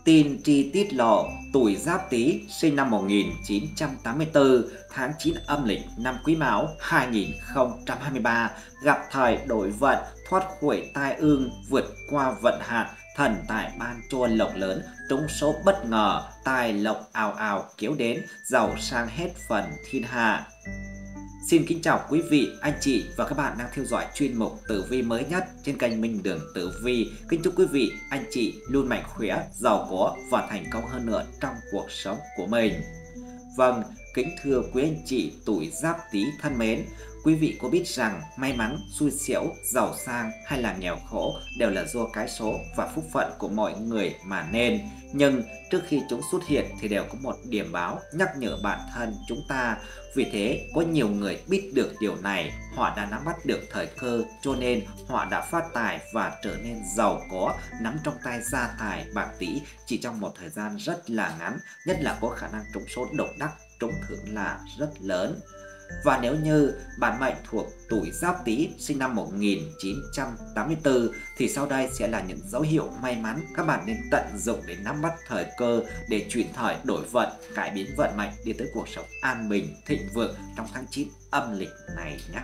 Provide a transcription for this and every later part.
Tin chi tiết lộ, tuổi Giáp Tý, sinh năm 1984, tháng 9 âm lịch năm Quý Mão 2023, gặp thời đổi vận, thoát khỏi tai ương, vượt qua vận hạn, thần tài ban cho lộc lớn, trúng số bất ngờ, tài lộc ào ào kéo đến, giàu sang hết phần thiên hạ. Xin kính chào quý vị, anh chị và các bạn đang theo dõi chuyên mục tử vi mới nhất trên kênh Minh Đường Tử Vi. Kính chúc quý vị, anh chị luôn mạnh khỏe, giàu có và thành công hơn nữa trong cuộc sống của mình. Vâng, kính thưa quý anh chị tuổi Giáp Tý thân mến, quý vị có biết rằng may mắn, xui xẻo, giàu sang hay là nghèo khổ đều là do cái số và phúc phận của mọi người mà nên. Nhưng trước khi chúng xuất hiện thì đều có một điểm báo nhắc nhở bản thân chúng ta. Vì thế, có nhiều người biết được điều này, họ đã nắm bắt được thời cơ, cho nên họ đã phát tài và trở nên giàu có, nắm trong tay gia tài bạc tỷ chỉ trong một thời gian rất là ngắn, nhất là có khả năng trúng số độc đắc, trúng thưởng là rất lớn. Và nếu như bản mệnh thuộc tuổi Giáp Tý sinh năm 1984 thì sau đây sẽ là những dấu hiệu may mắn các bạn nên tận dụng để nắm bắt thời cơ để chuyển thời đổi vận, cải biến vận mệnh đi tới cuộc sống an bình, thịnh vượng trong tháng 9 âm lịch này nhé.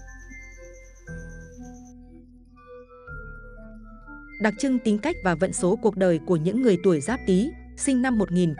Đặc trưng tính cách và vận số cuộc đời của những người tuổi Giáp Tý sinh năm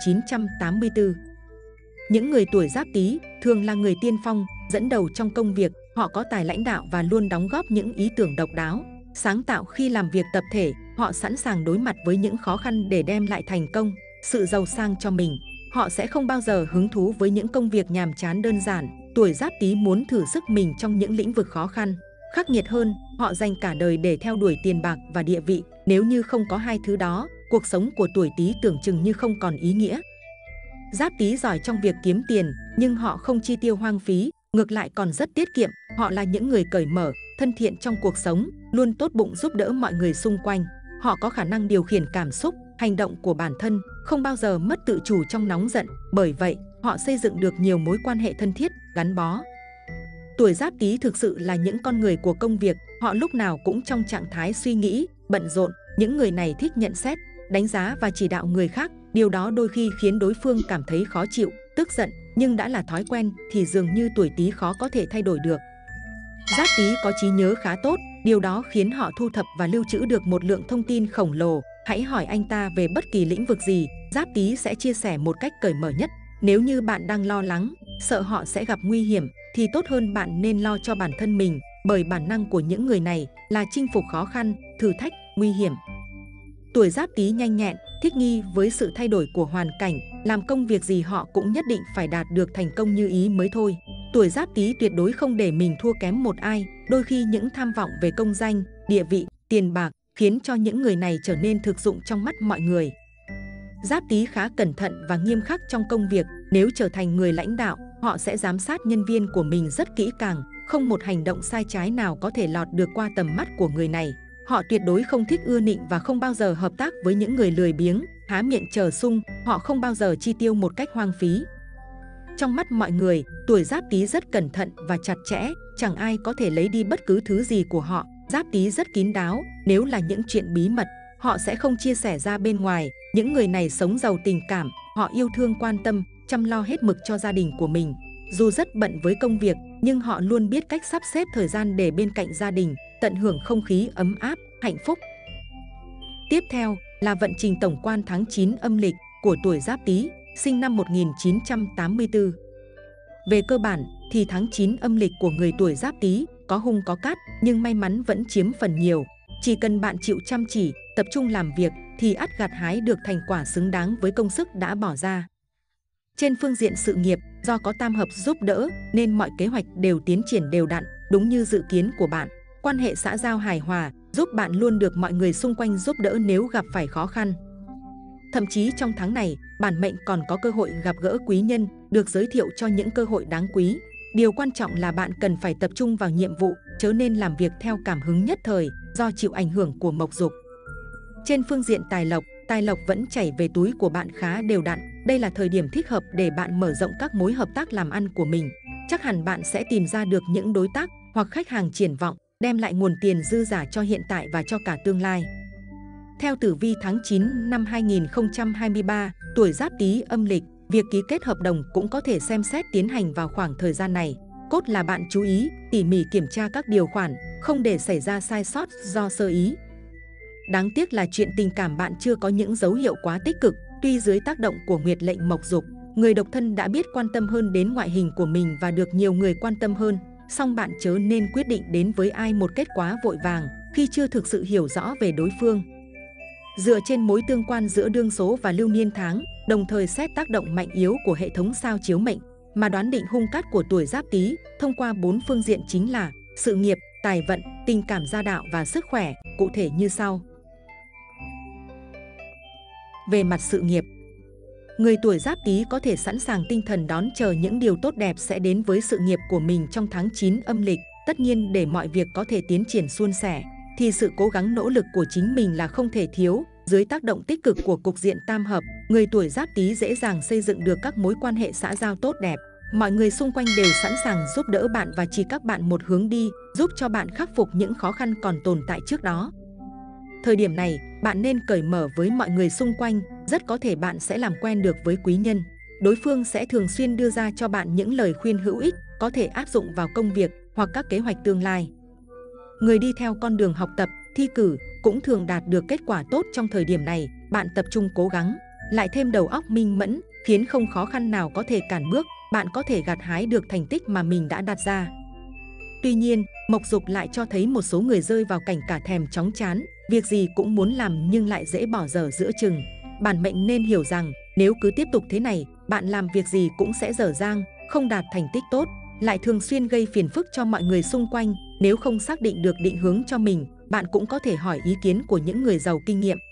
1984. Những người tuổi Giáp Tý thường là người tiên phong, dẫn đầu trong công việc, họ có tài lãnh đạo và luôn đóng góp những ý tưởng độc đáo, sáng tạo khi làm việc tập thể, họ sẵn sàng đối mặt với những khó khăn để đem lại thành công, sự giàu sang cho mình. Họ sẽ không bao giờ hứng thú với những công việc nhàm chán đơn giản. Tuổi Giáp Tý muốn thử sức mình trong những lĩnh vực khó khăn, khắc nghiệt hơn, họ dành cả đời để theo đuổi tiền bạc và địa vị. Nếu như không có hai thứ đó, cuộc sống của tuổi Tý tưởng chừng như không còn ý nghĩa. Giáp Tý giỏi trong việc kiếm tiền, nhưng họ không chi tiêu hoang phí, ngược lại còn rất tiết kiệm. Họ là những người cởi mở, thân thiện trong cuộc sống, luôn tốt bụng giúp đỡ mọi người xung quanh. Họ có khả năng điều khiển cảm xúc, hành động của bản thân, không bao giờ mất tự chủ trong nóng giận. Bởi vậy, họ xây dựng được nhiều mối quan hệ thân thiết, gắn bó. Tuổi Giáp Tý thực sự là những con người của công việc, họ lúc nào cũng trong trạng thái suy nghĩ, bận rộn. Những người này thích nhận xét, đánh giá và chỉ đạo người khác. Điều đó đôi khi khiến đối phương cảm thấy khó chịu, tức giận, nhưng đã là thói quen thì dường như tuổi Tý khó có thể thay đổi được. Giáp Tý có trí nhớ khá tốt, điều đó khiến họ thu thập và lưu trữ được một lượng thông tin khổng lồ. Hãy hỏi anh ta về bất kỳ lĩnh vực gì, Giáp Tý sẽ chia sẻ một cách cởi mở nhất. Nếu như bạn đang lo lắng, sợ họ sẽ gặp nguy hiểm, thì tốt hơn bạn nên lo cho bản thân mình, bởi bản năng của những người này là chinh phục khó khăn, thử thách, nguy hiểm. Tuổi Giáp Tý nhanh nhẹn, thích nghi với sự thay đổi của hoàn cảnh, làm công việc gì họ cũng nhất định phải đạt được thành công như ý mới thôi. Tuổi Giáp Tý tuyệt đối không để mình thua kém một ai, đôi khi những tham vọng về công danh, địa vị, tiền bạc khiến cho những người này trở nên thực dụng trong mắt mọi người. Giáp Tý khá cẩn thận và nghiêm khắc trong công việc, nếu trở thành người lãnh đạo, họ sẽ giám sát nhân viên của mình rất kỹ càng, không một hành động sai trái nào có thể lọt được qua tầm mắt của người này. Họ tuyệt đối không thích ưa nịnh và không bao giờ hợp tác với những người lười biếng, há miệng chờ sung, họ không bao giờ chi tiêu một cách hoang phí. Trong mắt mọi người, tuổi Giáp Tý rất cẩn thận và chặt chẽ, chẳng ai có thể lấy đi bất cứ thứ gì của họ. Giáp Tý rất kín đáo, nếu là những chuyện bí mật, họ sẽ không chia sẻ ra bên ngoài. Những người này sống giàu tình cảm, họ yêu thương quan tâm, chăm lo hết mực cho gia đình của mình. Dù rất bận với công việc, nhưng họ luôn biết cách sắp xếp thời gian để bên cạnh gia đình, tận hưởng không khí ấm áp, hạnh phúc. Tiếp theo là vận trình tổng quan tháng 9 âm lịch của tuổi Giáp Tý, sinh năm 1984. Về cơ bản thì tháng 9 âm lịch của người tuổi Giáp Tý có hung có cát, nhưng may mắn vẫn chiếm phần nhiều. Chỉ cần bạn chịu chăm chỉ, tập trung làm việc thì ắt gặt hái được thành quả xứng đáng với công sức đã bỏ ra. Trên phương diện sự nghiệp, do có tam hợp giúp đỡ nên mọi kế hoạch đều tiến triển đều đặn, đúng như dự kiến của bạn. Quan hệ xã giao hài hòa, giúp bạn luôn được mọi người xung quanh giúp đỡ nếu gặp phải khó khăn. Thậm chí trong tháng này, bản mệnh còn có cơ hội gặp gỡ quý nhân, được giới thiệu cho những cơ hội đáng quý. Điều quan trọng là bạn cần phải tập trung vào nhiệm vụ, chớ nên làm việc theo cảm hứng nhất thời, do chịu ảnh hưởng của mộc dục. Trên phương diện tài lộc vẫn chảy về túi của bạn khá đều đặn. Đây là thời điểm thích hợp để bạn mở rộng các mối hợp tác làm ăn của mình. Chắc hẳn bạn sẽ tìm ra được những đối tác hoặc khách hàng triển vọng, đem lại nguồn tiền dư giả cho hiện tại và cho cả tương lai. Theo tử vi tháng 9 năm 2023, tuổi Giáp Tý âm lịch, việc ký kết hợp đồng cũng có thể xem xét tiến hành vào khoảng thời gian này. Cốt là bạn chú ý, tỉ mỉ kiểm tra các điều khoản, không để xảy ra sai sót do sơ ý. Đáng tiếc là chuyện tình cảm bạn chưa có những dấu hiệu quá tích cực, tuy dưới tác động của nguyệt lệnh mộc dục, người độc thân đã biết quan tâm hơn đến ngoại hình của mình và được nhiều người quan tâm hơn. Song bạn chớ nên quyết định đến với ai một cách quá vội vàng khi chưa thực sự hiểu rõ về đối phương. Dựa trên mối tương quan giữa đương số và lưu niên tháng, đồng thời xét tác động mạnh yếu của hệ thống sao chiếu mệnh, mà đoán định hung cát của tuổi Giáp Tý thông qua 4 phương diện chính là sự nghiệp, tài vận, tình cảm gia đạo và sức khỏe, cụ thể như sau. Về mặt sự nghiệp, người tuổi Giáp Tý có thể sẵn sàng tinh thần đón chờ những điều tốt đẹp sẽ đến với sự nghiệp của mình trong tháng 9 âm lịch. Tất nhiên, để mọi việc có thể tiến triển suôn sẻ, thì sự cố gắng nỗ lực của chính mình là không thể thiếu. Dưới tác động tích cực của cục diện tam hợp, người tuổi Giáp Tý dễ dàng xây dựng được các mối quan hệ xã giao tốt đẹp. Mọi người xung quanh đều sẵn sàng giúp đỡ bạn và chỉ các bạn một hướng đi, giúp cho bạn khắc phục những khó khăn còn tồn tại trước đó. Thời điểm này, bạn nên cởi mở với mọi người xung quanh, rất có thể bạn sẽ làm quen được với quý nhân. Đối phương sẽ thường xuyên đưa ra cho bạn những lời khuyên hữu ích, có thể áp dụng vào công việc hoặc các kế hoạch tương lai. Người đi theo con đường học tập, thi cử cũng thường đạt được kết quả tốt trong thời điểm này. Bạn tập trung cố gắng, lại thêm đầu óc minh mẫn, khiến không khó khăn nào có thể cản bước, bạn có thể gặt hái được thành tích mà mình đã đặt ra. Tuy nhiên, mộc dục lại cho thấy một số người rơi vào cảnh cả thèm chóng chán, việc gì cũng muốn làm nhưng lại dễ bỏ dở giữa chừng. Bản mệnh nên hiểu rằng, nếu cứ tiếp tục thế này, bạn làm việc gì cũng sẽ dở dang, không đạt thành tích tốt, lại thường xuyên gây phiền phức cho mọi người xung quanh. Nếu không xác định được định hướng cho mình, bạn cũng có thể hỏi ý kiến của những người giàu kinh nghiệm.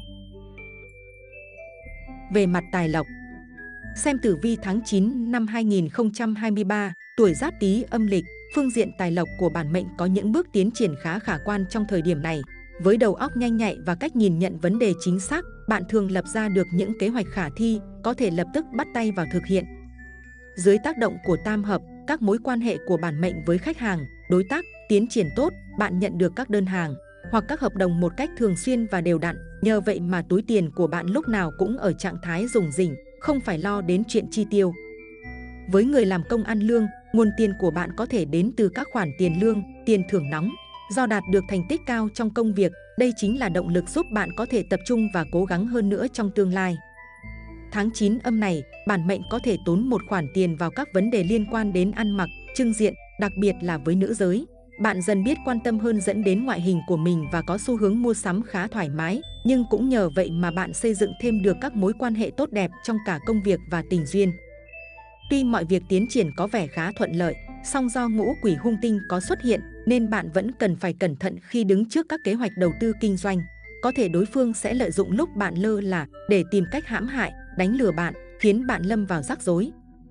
Về mặt tài lộc, xem tử vi tháng 9 năm 2023, tuổi Giáp Tý âm lịch, phương diện tài lộc của bản mệnh có những bước tiến triển khá khả quan trong thời điểm này. Với đầu óc nhanh nhạy và cách nhìn nhận vấn đề chính xác, bạn thường lập ra được những kế hoạch khả thi, có thể lập tức bắt tay vào thực hiện. Dưới tác động của tam hợp, các mối quan hệ của bản mệnh với khách hàng, đối tác tiến triển tốt, bạn nhận được các đơn hàng hoặc các hợp đồng một cách thường xuyên và đều đặn. Nhờ vậy mà túi tiền của bạn lúc nào cũng ở trạng thái rủng rỉnh, không phải lo đến chuyện chi tiêu. Với người làm công ăn lương, nguồn tiền của bạn có thể đến từ các khoản tiền lương, tiền thưởng nóng. Do đạt được thành tích cao trong công việc, đây chính là động lực giúp bạn có thể tập trung và cố gắng hơn nữa trong tương lai. Tháng 9 âm này, bản mệnh có thể tốn một khoản tiền vào các vấn đề liên quan đến ăn mặc, trưng diện, đặc biệt là với nữ giới. Bạn dần biết quan tâm hơn dẫn đến ngoại hình của mình và có xu hướng mua sắm khá thoải mái, nhưng cũng nhờ vậy mà bạn xây dựng thêm được các mối quan hệ tốt đẹp trong cả công việc và tình duyên. Tuy mọi việc tiến triển có vẻ khá thuận lợi, song do ngũ quỷ hung tinh có xuất hiện nên bạn vẫn cần phải cẩn thận khi đứng trước các kế hoạch đầu tư kinh doanh. Có thể đối phương sẽ lợi dụng lúc bạn lơ là để tìm cách hãm hại, đánh lừa bạn, khiến bạn lâm vào rắc rối.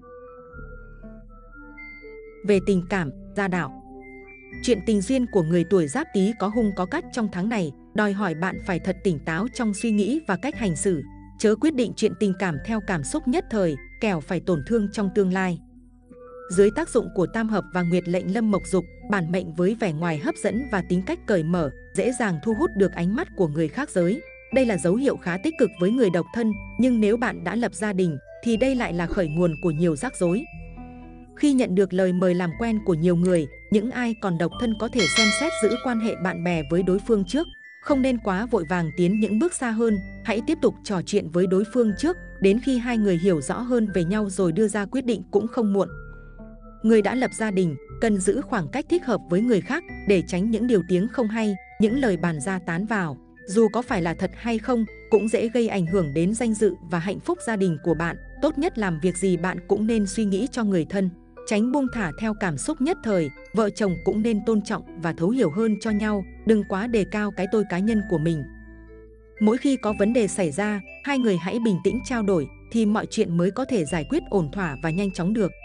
Về tình cảm, gia đạo, chuyện tình duyên của người tuổi Giáp Tý có hung có cát trong tháng này, đòi hỏi bạn phải thật tỉnh táo trong suy nghĩ và cách hành xử. Chớ quyết định chuyện tình cảm theo cảm xúc nhất thời, kẻo phải tổn thương trong tương lai. Dưới tác dụng của tam hợp và nguyệt lệnh lâm mộc dục, bản mệnh với vẻ ngoài hấp dẫn và tính cách cởi mở, dễ dàng thu hút được ánh mắt của người khác giới. Đây là dấu hiệu khá tích cực với người độc thân, nhưng nếu bạn đã lập gia đình, thì đây lại là khởi nguồn của nhiều rắc rối. Khi nhận được lời mời làm quen của nhiều người, những ai còn độc thân có thể xem xét giữ quan hệ bạn bè với đối phương trước. Không nên quá vội vàng tiến những bước xa hơn, hãy tiếp tục trò chuyện với đối phương trước, đến khi hai người hiểu rõ hơn về nhau rồi đưa ra quyết định cũng không muộn. Người đã lập gia đình, cần giữ khoảng cách thích hợp với người khác để tránh những điều tiếng không hay, những lời bàn ra tán vào. Dù có phải là thật hay không, cũng dễ gây ảnh hưởng đến danh dự và hạnh phúc gia đình của bạn. Tốt nhất làm việc gì bạn cũng nên suy nghĩ cho người thân, tránh buông thả theo cảm xúc nhất thời. Vợ chồng cũng nên tôn trọng và thấu hiểu hơn cho nhau, đừng quá đề cao cái tôi cá nhân của mình. Mỗi khi có vấn đề xảy ra, hai người hãy bình tĩnh trao đổi thì mọi chuyện mới có thể giải quyết ổn thỏa và nhanh chóng được.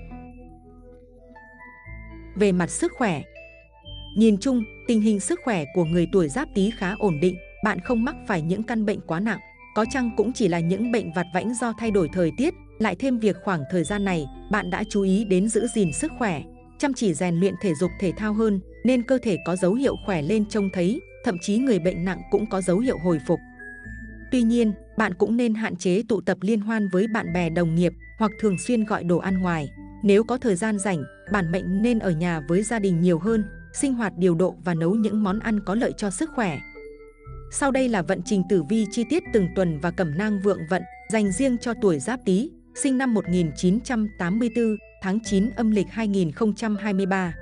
Về mặt sức khỏe, nhìn chung, tình hình sức khỏe của người tuổi Giáp Tý khá ổn định, bạn không mắc phải những căn bệnh quá nặng, có chăng cũng chỉ là những bệnh vặt vãnh do thay đổi thời tiết. Lại thêm việc khoảng thời gian này, bạn đã chú ý đến giữ gìn sức khỏe, chăm chỉ rèn luyện thể dục thể thao hơn, nên cơ thể có dấu hiệu khỏe lên trông thấy. thậm chí người bệnh nặng cũng có dấu hiệu hồi phục. Tuy nhiên, bạn cũng nên hạn chế tụ tập liên hoan với bạn bè đồng nghiệp hoặc thường xuyên gọi đồ ăn ngoài. Nếu có thời gian rảnh, bản mệnh nên ở nhà với gia đình nhiều hơn, sinh hoạt điều độ và nấu những món ăn có lợi cho sức khỏe. Sau đây là vận trình tử vi chi tiết từng tuần và cẩm nang vượng vận dành riêng cho tuổi Giáp Tý, sinh năm 1984, tháng 9 âm lịch 2023.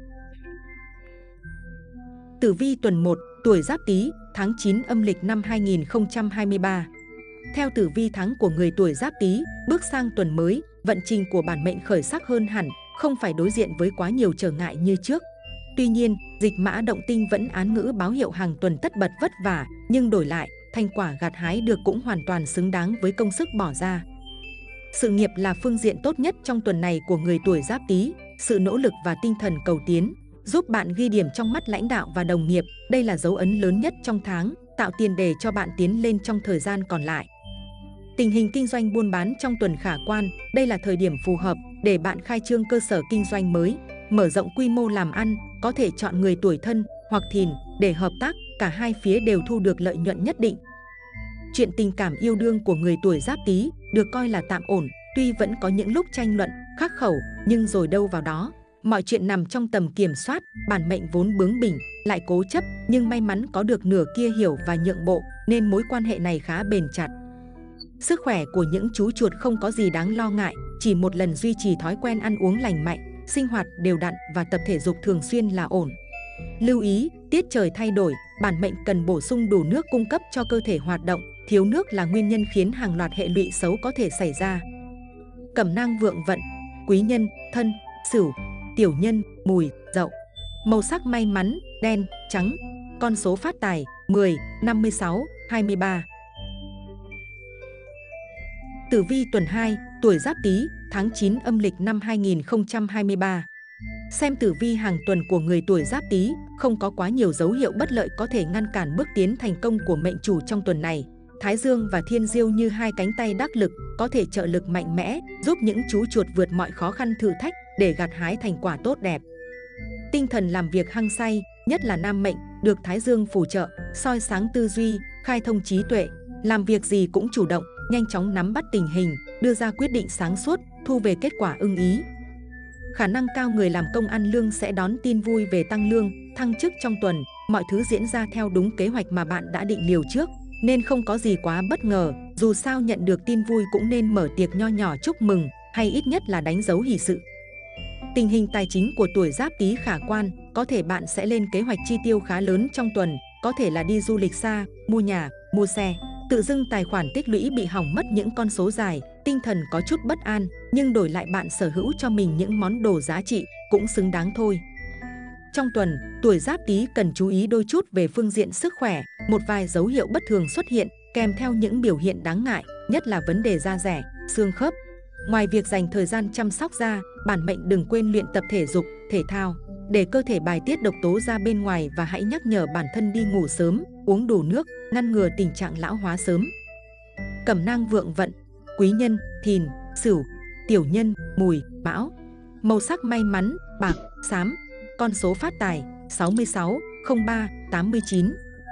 Tử vi tuần 1, tuổi Giáp Tý, tháng 9 âm lịch năm 2023. Theo tử vi tháng của người tuổi Giáp Tý, bước sang tuần mới, vận trình của bản mệnh khởi sắc hơn hẳn, không phải đối diện với quá nhiều trở ngại như trước. Tuy nhiên, dịch mã động tinh vẫn án ngữ báo hiệu hàng tuần tất bật vất vả, nhưng đổi lại, thành quả gặt hái được cũng hoàn toàn xứng đáng với công sức bỏ ra. Sự nghiệp là phương diện tốt nhất trong tuần này của người tuổi Giáp Tý, sự nỗ lực và tinh thần cầu tiến giúp bạn ghi điểm trong mắt lãnh đạo và đồng nghiệp. Đây là dấu ấn lớn nhất trong tháng, tạo tiền đề cho bạn tiến lên trong thời gian còn lại. Tình hình kinh doanh buôn bán trong tuần khả quan, đây là thời điểm phù hợp để bạn khai trương cơ sở kinh doanh mới, mở rộng quy mô làm ăn, có thể chọn người tuổi Thân hoặc Thìn để hợp tác, cả hai phía đều thu được lợi nhuận nhất định. Chuyện tình cảm yêu đương của người tuổi Giáp Tý được coi là tạm ổn, tuy vẫn có những lúc tranh luận, khắc khẩu, nhưng rồi đâu vào đó. Mọi chuyện nằm trong tầm kiểm soát, bản mệnh vốn bướng bỉnh, lại cố chấp, nhưng may mắn có được nửa kia hiểu và nhượng bộ, nên mối quan hệ này khá bền chặt. Sức khỏe của những chú chuột không có gì đáng lo ngại, chỉ một lần duy trì thói quen ăn uống lành mạnh, sinh hoạt đều đặn và tập thể dục thường xuyên là ổn. Lưu ý, tiết trời thay đổi, bản mệnh cần bổ sung đủ nước cung cấp cho cơ thể hoạt động, thiếu nước là nguyên nhân khiến hàng loạt hệ lụy xấu có thể xảy ra. Cẩm nang vượng vận, quý nhân, Thân, Sửu, tiểu nhân, Mùi, Dậu. Màu sắc may mắn, đen, trắng. Con số phát tài, 10, 56, 23. Tử vi tuần 2, tuổi Giáp Tý, tháng 9 âm lịch năm 2023. Xem tử vi hàng tuần của người tuổi Giáp Tý, không có quá nhiều dấu hiệu bất lợi có thể ngăn cản bước tiến thành công của mệnh chủ trong tuần này. Thái Dương và Thiên Diêu như hai cánh tay đắc lực, có thể trợ lực mạnh mẽ, giúp những chú chuột vượt mọi khó khăn thử thách để gặt hái thành quả tốt đẹp. Tinh thần làm việc hăng say, nhất là nam mệnh, được Thái Dương phù trợ, soi sáng tư duy, khai thông trí tuệ, làm việc gì cũng chủ động, nhanh chóng nắm bắt tình hình, đưa ra quyết định sáng suốt, thu về kết quả ưng ý. Khả năng cao người làm công ăn lương sẽ đón tin vui về tăng lương, thăng chức trong tuần, mọi thứ diễn ra theo đúng kế hoạch mà bạn đã định liều trước, nên không có gì quá bất ngờ. Dù sao nhận được tin vui cũng nên mở tiệc nho nhỏ chúc mừng, hay ít nhất là đánh dấu hỷ sự. Tình hình tài chính của tuổi Giáp Tý khả quan, có thể bạn sẽ lên kế hoạch chi tiêu khá lớn trong tuần, có thể là đi du lịch xa, mua nhà, mua xe. Tự dưng tài khoản tích lũy bị hỏng mất những con số dài, tinh thần có chút bất an, nhưng đổi lại bạn sở hữu cho mình những món đồ giá trị, cũng xứng đáng thôi. Trong tuần, tuổi Giáp Tý cần chú ý đôi chút về phương diện sức khỏe, một vài dấu hiệu bất thường xuất hiện, kèm theo những biểu hiện đáng ngại, nhất là vấn đề da dẻ, xương khớp. Ngoài việc dành thời gian chăm sóc da, bản mệnh đừng quên luyện tập thể dục, thể thao, để cơ thể bài tiết độc tố ra bên ngoài và hãy nhắc nhở bản thân đi ngủ sớm, uống đủ nước, ngăn ngừa tình trạng lão hóa sớm. Cẩm nang vượng vận, quý nhân, Thìn, Sửu, tiểu nhân, Mùi, Mão. Màu sắc may mắn, bạc, xám. Con số phát tài, 66, 03, 89.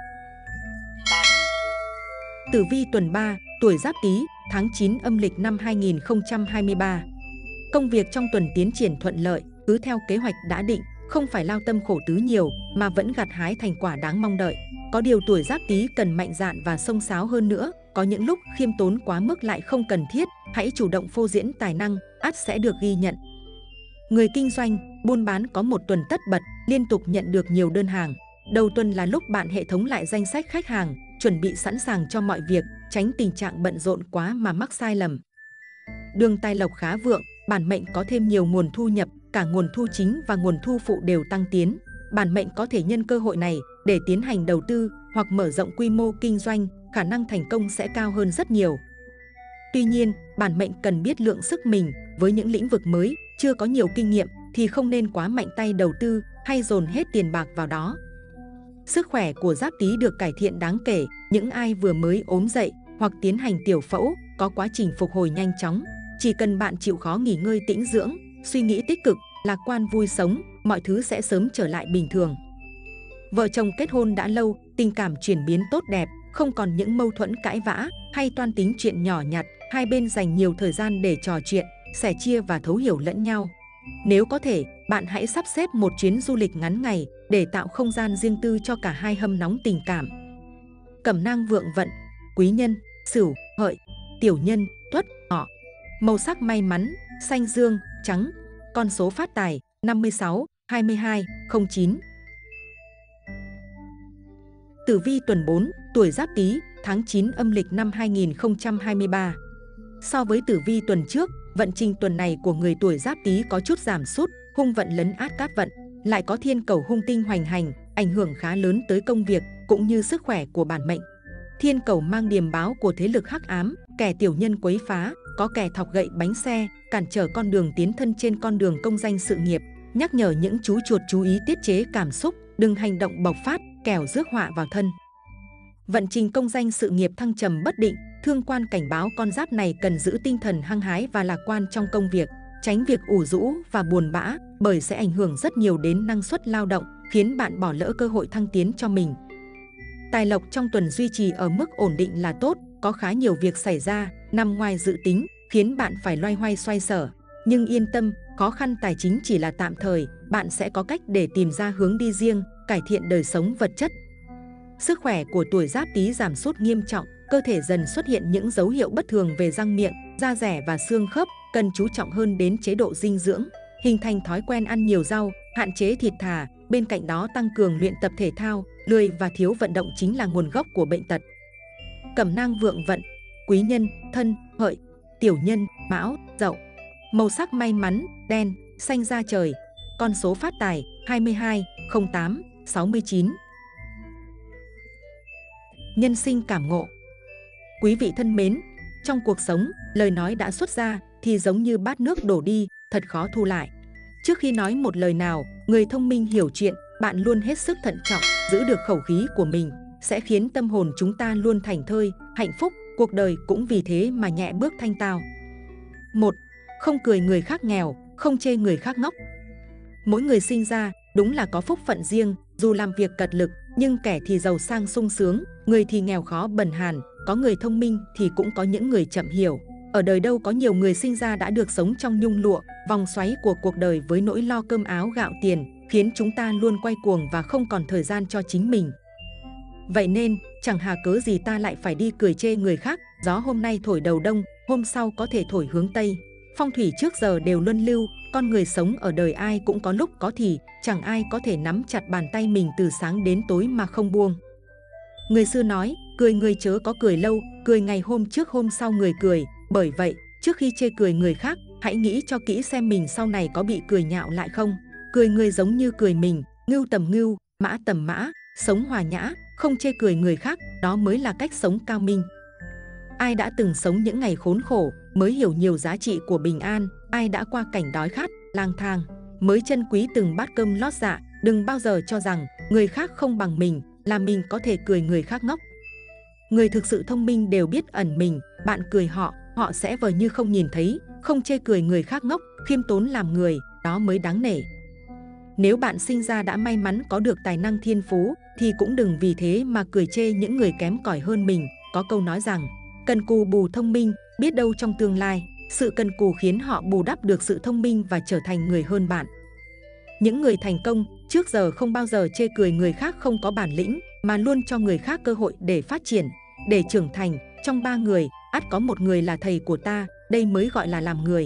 Tử vi tuần 3, tuổi Giáp Tý, tháng 9 âm lịch năm 2023. Công việc trong tuần tiến triển thuận lợi, cứ theo kế hoạch đã định, không phải lao tâm khổ tứ nhiều mà vẫn gặt hái thành quả đáng mong đợi. Có điều tuổi Giáp Tý cần mạnh dạn và xông xáo hơn nữa, có những lúc khiêm tốn quá mức lại không cần thiết, hãy chủ động phô diễn tài năng, ắt sẽ được ghi nhận. Người kinh doanh, buôn bán có một tuần tất bật, liên tục nhận được nhiều đơn hàng. Đầu tuần là lúc bạn hệ thống lại danh sách khách hàng, chuẩn bị sẵn sàng cho mọi việc, tránh tình trạng bận rộn quá mà mắc sai lầm. Đường tài lộc khá vượng, bản mệnh có thêm nhiều nguồn thu nhập, cả nguồn thu chính và nguồn thu phụ đều tăng tiến. Bản mệnh có thể nhân cơ hội này để tiến hành đầu tư hoặc mở rộng quy mô kinh doanh, khả năng thành công sẽ cao hơn rất nhiều. Tuy nhiên, bản mệnh cần biết lượng sức mình, với những lĩnh vực mới, chưa có nhiều kinh nghiệm thì không nên quá mạnh tay đầu tư hay dồn hết tiền bạc vào đó. Sức khỏe của Giáp Tý được cải thiện đáng kể, những ai vừa mới ốm dậy hoặc tiến hành tiểu phẫu có quá trình phục hồi nhanh chóng. Chỉ cần bạn chịu khó nghỉ ngơi tĩnh dưỡng, suy nghĩ tích cực, lạc quan vui sống, mọi thứ sẽ sớm trở lại bình thường. Vợ chồng kết hôn đã lâu, tình cảm chuyển biến tốt đẹp, không còn những mâu thuẫn cãi vã hay toan tính chuyện nhỏ nhặt, hai bên dành nhiều thời gian để trò chuyện, sẻ chia và thấu hiểu lẫn nhau. Nếu có thể, bạn hãy sắp xếp một chuyến du lịch ngắn ngày để tạo không gian riêng tư cho cả hai hâm nóng tình cảm. Cẩm nang vượng vận, quý nhân, Sửu, Hợi, tiểu nhân, Tuất, Ngọ. Màu sắc may mắn, xanh dương, trắng. Con số phát tài, 56, 22, 09. Tử vi tuần 4, tuổi Giáp Tý, tháng 9 âm lịch năm 2023. So với tử vi tuần trước, vận trình tuần này của người tuổi Giáp Tý có chút giảm sút, hung vận lấn át cát vận, lại có thiên cầu hung tinh hoành hành, ảnh hưởng khá lớn tới công việc cũng như sức khỏe của bản mệnh. Thiên cầu mang điềm báo của thế lực hắc ám, kẻ tiểu nhân quấy phá, có kẻ thọc gậy bánh xe, cản trở con đường tiến thân trên con đường công danh sự nghiệp, nhắc nhở những chú chuột chú ý tiết chế cảm xúc, đừng hành động bộc phát, kẻo rước họa vào thân. Vận trình công danh sự nghiệp thăng trầm bất định, thương quan cảnh báo con giáp này cần giữ tinh thần hăng hái và lạc quan trong công việc, tránh việc ủ rũ và buồn bã, bởi sẽ ảnh hưởng rất nhiều đến năng suất lao động, khiến bạn bỏ lỡ cơ hội thăng tiến cho mình. Tài lộc trong tuần duy trì ở mức ổn định là tốt, có khá nhiều việc xảy ra, nằm ngoài dự tính, khiến bạn phải loay hoay xoay sở. Nhưng yên tâm, khó khăn tài chính chỉ là tạm thời, bạn sẽ có cách để tìm ra hướng đi riêng, cải thiện đời sống vật chất. Sức khỏe của tuổi Giáp Tý giảm sút nghiêm trọng, cơ thể dần xuất hiện những dấu hiệu bất thường về răng miệng, da dẻ và xương khớp, cần chú trọng hơn đến chế độ dinh dưỡng, hình thành thói quen ăn nhiều rau, hạn chế thịt thà, bên cạnh đó tăng cường luyện tập thể thao, lười và thiếu vận động chính là nguồn gốc của bệnh tật. Cẩm nang vượng vận, quý nhân, Thân, Hợi, tiểu nhân, Mão, Dậu. Màu sắc may mắn, đen, xanh da trời. Con số phát tài, 22, 08, 69. Nhân sinh cảm ngộ. Quý vị thân mến, trong cuộc sống, lời nói đã xuất ra thì giống như bát nước đổ đi, thật khó thu lại. Trước khi nói một lời nào, người thông minh hiểu chuyện, bạn luôn hết sức thận trọng, giữ được khẩu khí của mình, sẽ khiến tâm hồn chúng ta luôn thảnh thơi, hạnh phúc, cuộc đời cũng vì thế mà nhẹ bước thanh tao. 1. Không cười người khác nghèo, không chê người khác ngốc. Mỗi người sinh ra, đúng là có phúc phận riêng, dù làm việc cật lực, nhưng kẻ thì giàu sang sung sướng, người thì nghèo khó bần hàn, có người thông minh thì cũng có những người chậm hiểu. Ở đời đâu có nhiều người sinh ra đã được sống trong nhung lụa, vòng xoáy của cuộc đời với nỗi lo cơm áo gạo tiền, khiến chúng ta luôn quay cuồng và không còn thời gian cho chính mình. Vậy nên, chẳng hà cớ gì ta lại phải đi cười chê người khác, gió hôm nay thổi đầu đông, hôm sau có thể thổi hướng Tây. Phong thủy trước giờ đều luân lưu, con người sống ở đời ai cũng có lúc có thì, chẳng ai có thể nắm chặt bàn tay mình từ sáng đến tối mà không buông. Người xưa nói, cười người chớ có cười lâu, cười ngày hôm trước hôm sau người cười. Bởi vậy, trước khi chê cười người khác, hãy nghĩ cho kỹ xem mình sau này có bị cười nhạo lại không. Cười người giống như cười mình, ngưu tầm ngưu, mã tầm mã, sống hòa nhã, không chê cười người khác, đó mới là cách sống cao minh. Ai đã từng sống những ngày khốn khổ, mới hiểu nhiều giá trị của bình an. Ai đã qua cảnh đói khát, lang thang, mới trân quý từng bát cơm lót dạ. Đừng bao giờ cho rằng người khác không bằng mình, là mình có thể cười người khác ngốc. Người thực sự thông minh đều biết ẩn mình, bạn cười họ, họ sẽ vờ như không nhìn thấy. Không chê cười người khác ngốc, khiêm tốn làm người, đó mới đáng nể. Nếu bạn sinh ra đã may mắn có được tài năng thiên phú, thì cũng đừng vì thế mà cười chê những người kém cỏi hơn mình. Có câu nói rằng, cần cù bù thông minh, biết đâu trong tương lai, sự cần cù khiến họ bù đắp được sự thông minh và trở thành người hơn bạn. Những người thành công, trước giờ không bao giờ chê cười người khác không có bản lĩnh, mà luôn cho người khác cơ hội để phát triển, để trưởng thành. Trong 3 người, ắt có một người là thầy của ta, đây mới gọi là làm người.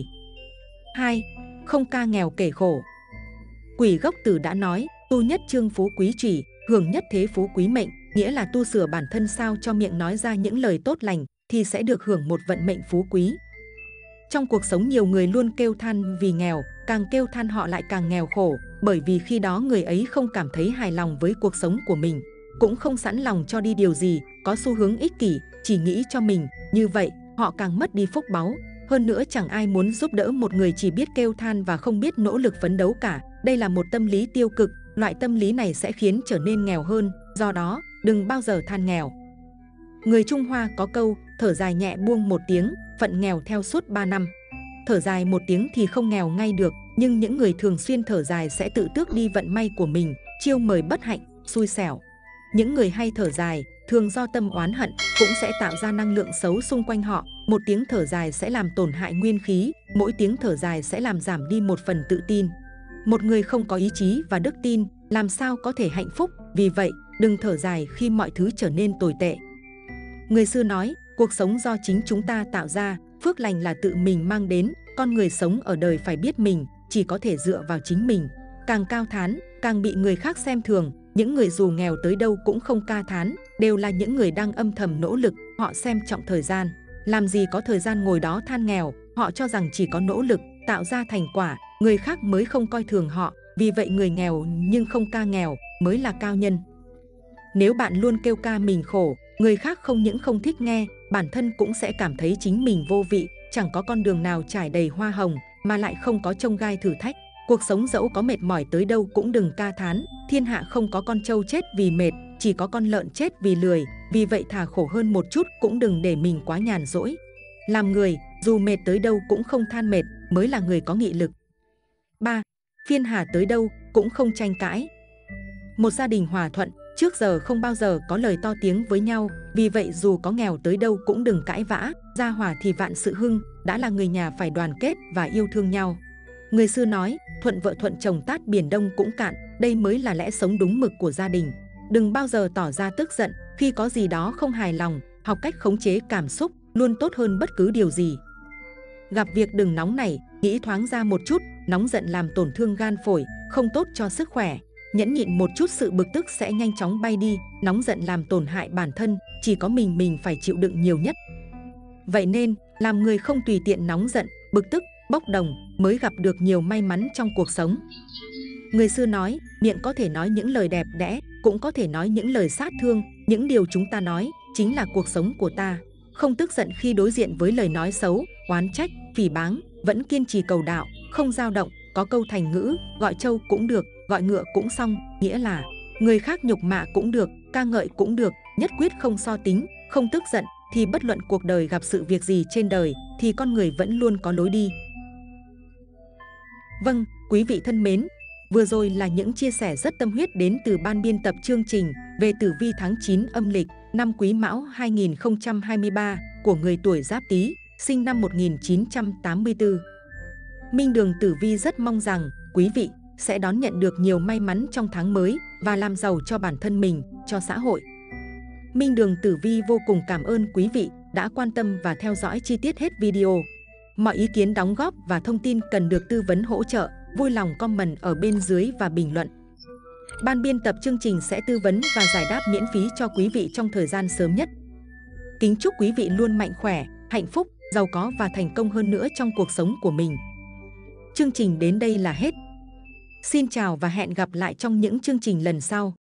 2. Không ca nghèo kể khổ. Quỷ Gốc Tử đã nói, tu nhất trương phú quý trì, hưởng nhất thế phú quý mệnh, nghĩa là tu sửa bản thân sao cho miệng nói ra những lời tốt lành, thì sẽ được hưởng một vận mệnh phú quý. Trong cuộc sống nhiều người luôn kêu than vì nghèo, càng kêu than họ lại càng nghèo khổ, bởi vì khi đó người ấy không cảm thấy hài lòng với cuộc sống của mình, cũng không sẵn lòng cho đi điều gì, có xu hướng ích kỷ, chỉ nghĩ cho mình, như vậy họ càng mất đi phúc báu. Hơn nữa chẳng ai muốn giúp đỡ một người chỉ biết kêu than và không biết nỗ lực phấn đấu cả. Đây là một tâm lý tiêu cực, loại tâm lý này sẽ khiến trở nên nghèo hơn, do đó đừng bao giờ than nghèo. Người Trung Hoa có câu, thở dài nhẹ buông một tiếng, phận nghèo theo suốt 3 năm. Thở dài một tiếng thì không nghèo ngay được, nhưng những người thường xuyên thở dài sẽ tự tước đi vận may của mình, chiêu mời bất hạnh. xui xẻo. Những người hay thở dài, thường do tâm oán hận, cũng sẽ tạo ra năng lượng xấu xung quanh họ. Một tiếng thở dài sẽ làm tổn hại nguyên khí, mỗi tiếng thở dài sẽ làm giảm đi một phần tự tin. Một người không có ý chí và đức tin, làm sao có thể hạnh phúc, vì vậy, đừng thở dài khi mọi thứ trở nên tồi tệ. Người xưa nói, cuộc sống do chính chúng ta tạo ra, phước lành là tự mình mang đến, con người sống ở đời phải biết mình, chỉ có thể dựa vào chính mình. Càng cao thán, càng bị người khác xem thường, những người dù nghèo tới đâu cũng không ca thán, đều là những người đang âm thầm nỗ lực, họ xem trọng thời gian. Làm gì có thời gian ngồi đó than nghèo, họ cho rằng chỉ có nỗ lực, tạo ra thành quả, người khác mới không coi thường họ, vì vậy người nghèo nhưng không ca nghèo mới là cao nhân. Nếu bạn luôn kêu ca mình khổ, người khác không những không thích nghe, bản thân cũng sẽ cảm thấy chính mình vô vị, chẳng có con đường nào trải đầy hoa hồng, mà lại không có chông gai thử thách. Cuộc sống dẫu có mệt mỏi tới đâu cũng đừng ca thán, thiên hạ không có con trâu chết vì mệt, chỉ có con lợn chết vì lười, vì vậy thà khổ hơn một chút cũng đừng để mình quá nhàn rỗi. Làm người, dù mệt tới đâu cũng không than mệt, mới là người có nghị lực. 3. Phiên hà tới đâu cũng không tranh cãi. Một gia đình hòa thuận, trước giờ không bao giờ có lời to tiếng với nhau, vì vậy dù có nghèo tới đâu cũng đừng cãi vã, gia hòa thì vạn sự hưng, đã là người nhà phải đoàn kết và yêu thương nhau. Người xưa nói, thuận vợ thuận chồng tát biển đông cũng cạn, đây mới là lẽ sống đúng mực của gia đình. Đừng bao giờ tỏ ra tức giận, khi có gì đó không hài lòng, học cách khống chế cảm xúc, luôn tốt hơn bất cứ điều gì. Gặp việc đừng nóng nảy, nghĩ thoáng ra một chút, nóng giận làm tổn thương gan phổi, không tốt cho sức khỏe. Nhẫn nhịn một chút sự bực tức sẽ nhanh chóng bay đi, nóng giận làm tổn hại bản thân, chỉ có mình phải chịu đựng nhiều nhất. Vậy nên, làm người không tùy tiện nóng giận, bực tức, bốc đồng mới gặp được nhiều may mắn trong cuộc sống. Người xưa nói, miệng có thể nói những lời đẹp đẽ, cũng có thể nói những lời sát thương, những điều chúng ta nói chính là cuộc sống của ta. Không tức giận khi đối diện với lời nói xấu, oán trách, phỉ báng, vẫn kiên trì cầu đạo, không dao động. Có câu thành ngữ, gọi trâu cũng được, gọi ngựa cũng xong, nghĩa là người khác nhục mạ cũng được, ca ngợi cũng được, nhất quyết không so tính, không tức giận, thì bất luận cuộc đời gặp sự việc gì trên đời, thì con người vẫn luôn có lối đi. Vâng, quý vị thân mến, vừa rồi là những chia sẻ rất tâm huyết đến từ ban biên tập chương trình về tử vi tháng 9 âm lịch năm Quý Mão 2023 của người tuổi Giáp Tý, sinh năm 1984. Minh Đường Tử Vi rất mong rằng quý vị sẽ đón nhận được nhiều may mắn trong tháng mới và làm giàu cho bản thân mình, cho xã hội. Minh Đường Tử Vi vô cùng cảm ơn quý vị đã quan tâm và theo dõi chi tiết hết video. Mọi ý kiến đóng góp và thông tin cần được tư vấn hỗ trợ, vui lòng comment ở bên dưới và bình luận. Ban biên tập chương trình sẽ tư vấn và giải đáp miễn phí cho quý vị trong thời gian sớm nhất. Kính chúc quý vị luôn mạnh khỏe, hạnh phúc, giàu có và thành công hơn nữa trong cuộc sống của mình. Chương trình đến đây là hết. Xin chào và hẹn gặp lại trong những chương trình lần sau.